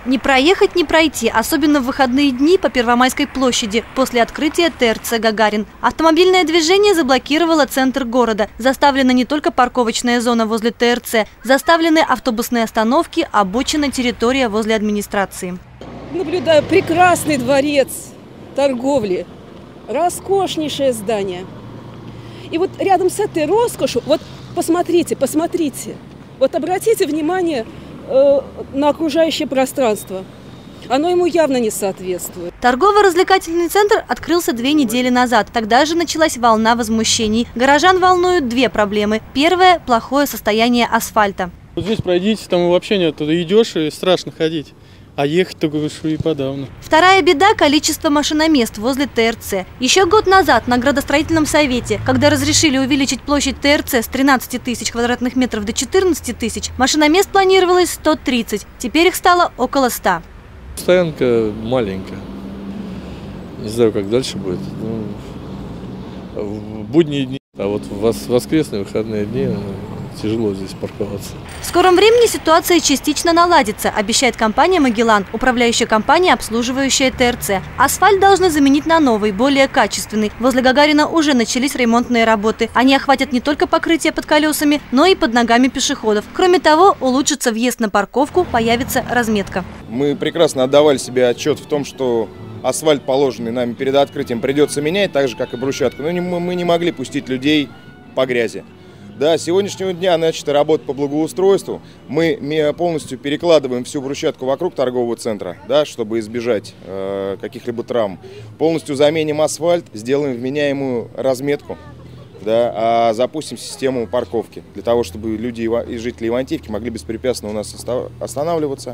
Не проехать, не пройти, особенно в выходные дни по Первомайской площади после открытия ТРЦ «Гагарин». Автомобильное движение заблокировало центр города. Заставлена не только парковочная зона возле ТРЦ, заставлены автобусные остановки, обочина, территория возле администрации. Наблюдаю прекрасный дворец торговли, роскошнейшее здание. И вот рядом с этой роскошью, вот посмотрите, вот обратите внимание на окружающее пространство. Оно ему явно не соответствует. Торгово-развлекательный центр открылся 2 недели назад. Тогда же началась волна возмущений. Горожан волнуют 2 проблемы. Первое – плохое состояние асфальта. Вот здесь пройдите, там вообще нет. Туда идешь и страшно ходить. А ехать только и подавно. Вторая беда – количество машиномест возле ТРЦ. Еще год назад на градостроительном совете, когда разрешили увеличить площадь ТРЦ с 13 тысяч квадратных метров до 14 тысяч, машиномест планировалось 130. Теперь их стало около 100. Стоянка маленькая. Не знаю, как дальше будет. В будние дни, а вот в воскресные выходные дни тяжело здесь парковаться. В скором времени ситуация частично наладится, обещает компания «Магеллан», управляющая компания, обслуживающая ТРЦ. Асфальт должны заменить на новый, более качественный. Возле Гагарина уже начались ремонтные работы. Они охватят не только покрытие под колесами, но и под ногами пешеходов. Кроме того, улучшится въезд на парковку, появится разметка. Мы прекрасно отдавали себе отчет в том, что асфальт, положенный нами перед открытием, придется менять, так же, как и брусчатку. Но мы не могли пустить людей по грязи. Да, с сегодняшнего дня начата работа по благоустройству. Мы полностью перекладываем всю брусчатку вокруг торгового центра, да, чтобы избежать каких-либо травм. Полностью заменим асфальт, сделаем вменяемую разметку, да, а запустим систему парковки, для того, чтобы люди и жители Ивантеевки могли беспрепятственно у нас останавливаться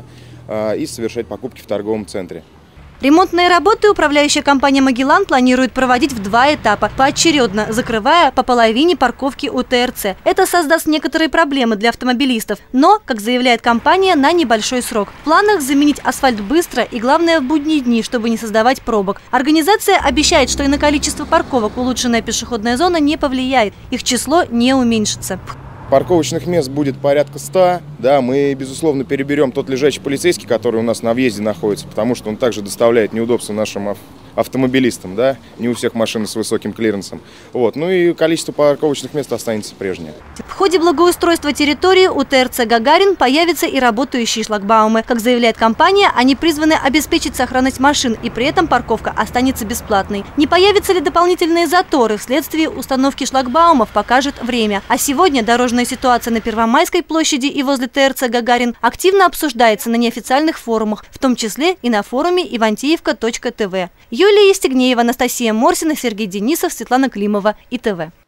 и совершать покупки в торговом центре. Ремонтные работы управляющая компания «Магеллан» планирует проводить в 2 этапа, поочередно, закрывая по половине парковки у ТРЦ. Это создаст некоторые проблемы для автомобилистов, но, как заявляет компания, на небольшой срок. В планах заменить асфальт быстро и, главное, в будние дни, чтобы не создавать пробок. Организация обещает, что и на количество парковок улучшенная пешеходная зона не повлияет, их число не уменьшится. Парковочных мест будет порядка 100. Да, мы, безусловно, переберем тот лежачий полицейский, который у нас на въезде находится, потому что он также доставляет неудобства нашим автомобилистам. Да? Не у всех машины с высоким клиренсом. Вот. Ну и количество парковочных мест останется прежнее. В ходе благоустройства территории у ТРЦ «Гагарин» появятся и работающие шлагбаумы. Как заявляет компания, они призваны обеспечить сохранность машин, и при этом парковка останется бесплатной. Не появятся ли дополнительные заторы вследствие установки шлагбаумов, покажет время. А сегодня дорожная ситуация на Первомайской площади и возле ТРЦ «Гагарин» активно обсуждается на неофициальных форумах, в том числе и на форуме ивантеевка.тв. Юлия Евстигнеева, Анастасия Морсина, Сергей Денисов, Светлана Климова, ИТВ.